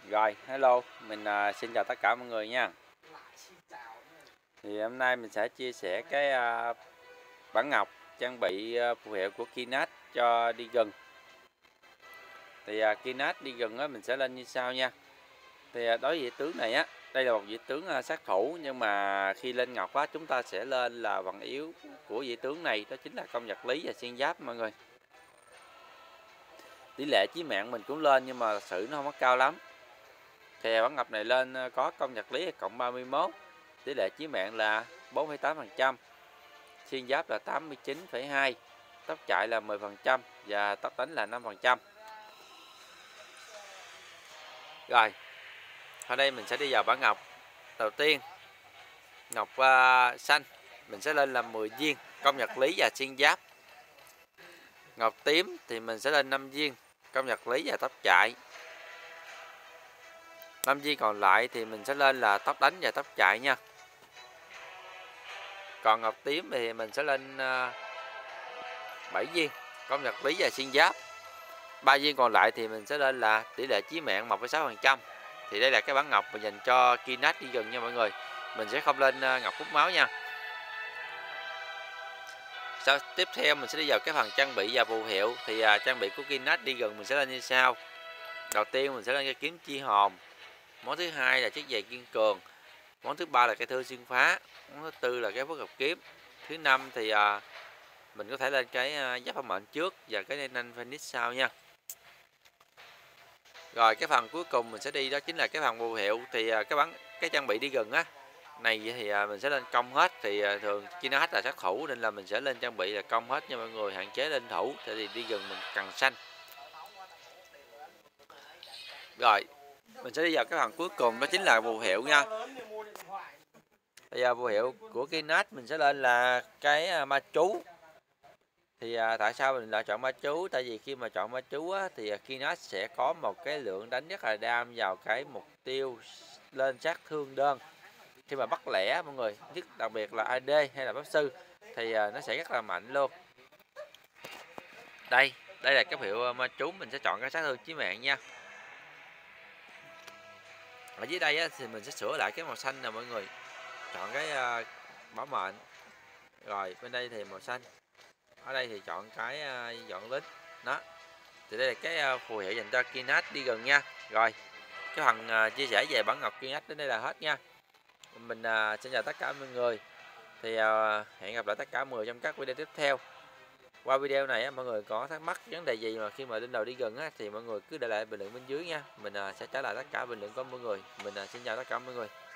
Rồi, hello, mình xin chào tất cả mọi người nha. Thì hôm nay mình sẽ chia sẻ cái bản ngọc trang bị phù hiệu của Kinect cho đi rừng. Thì Kinect đi rừng á, mình sẽ lên như sau nha. Thì đối với vị tướng này á, đây là một vị tướng sát thủ, nhưng mà khi lên ngọc á, chúng ta sẽ lên là phần yếu của vị tướng này, đó chính là công vật lý và xuyên giáp mọi người. Tỷ lệ chí mạng mình cũng lên, nhưng mà thật sự nó không có cao lắm. Thì bản ngọc này lên có công vật lý là cộng 31, tỷ lệ chí mạng là 4,8%, xuyên giáp là 89,2, tốc chạy là 10% và tốc đánh là 5%. Rồi, ở đây mình sẽ đi vào bản ngọc. Đầu tiên, ngọc xanh mình sẽ lên là 10 viên, công vật lý và xuyên giáp. Ngọc tím thì mình sẽ lên 5 viên, công vật lý và tốc chạy. 5 viên còn lại thì mình sẽ lên là tốc đánh và tốc chạy nha. Còn ngọc tím thì mình sẽ lên 7 viên, công vật lý và xuyên giáp. 3 viên còn lại thì mình sẽ lên là tỷ lệ chí mạng 1,6%. Thì đây là cái bản ngọc mà dành cho Kinect đi rừng nha mọi người. Mình sẽ không lên ngọc hút máu nha. Sau tiếp theo mình sẽ đi vào cái phần trang bị và phù hiệu. Thì trang bị của Kinect đi rừng mình sẽ lên như sau. Đầu tiên mình sẽ lên cái kiếm chi hồn. Món thứ hai là chiếc giày kiên cường. Món thứ ba là cái thư xuyên phá. Món thứ tư là cái phước hợp kiếm. Thứ năm thì mình có thể lên cái giáp phong mệnh trước và cái nanh Phoenix sau nha. Rồi cái phần cuối cùng mình sẽ đi đó chính là cái phần phù hiệu. Thì cái trang bị đi rừng á này thì mình sẽ lên công hết. Thì thường Kinect là sát thủ nên là mình sẽ lên trang bị là công hết nha mọi người, hạn chế lên thủ. Thì đi rừng mình cần xanh. Rồi mình sẽ đi vào cái phần cuối cùng đó chính là phù hiệu nha. Bây giờ phù hiệu của Kinect mình sẽ lên là cái ma chú. Thì tại sao mình lại chọn ma chú? Tại vì khi mà chọn ma chú á, thì Kinect sẽ có một cái lượng đánh rất là đam vào cái mục tiêu lên sát thương đơn. Khi mà bắt lẻ mọi người, đặc biệt là AD hay là pháp sư thì nó sẽ rất là mạnh luôn. Đây là cái hiệu ma chú, mình sẽ chọn cái sát thương chí mạng nha. Ở dưới đây á, thì mình sẽ sửa lại cái màu xanh nè mọi người, chọn cái bảo mệnh. Rồi bên đây thì màu xanh, ở đây thì chọn cái dọn lính đó. Thì đây là cái phù hiệu dành cho Kinect đi gần nha. Rồi cái phần chia sẻ về bản ngọc Kinect đến đây là hết nha. Mình xin chào tất cả mọi người. Thì hẹn gặp lại tất cả mọi người trong các video tiếp theo. Qua video này á, mọi người có thắc mắc vấn đề gì mà khi mà lên đầu đi gần á, thì mọi người cứ để lại bình luận bên dưới nha. Mình sẽ trả lời tất cả bình luận của mọi người. Mình xin chào tất cả mọi người.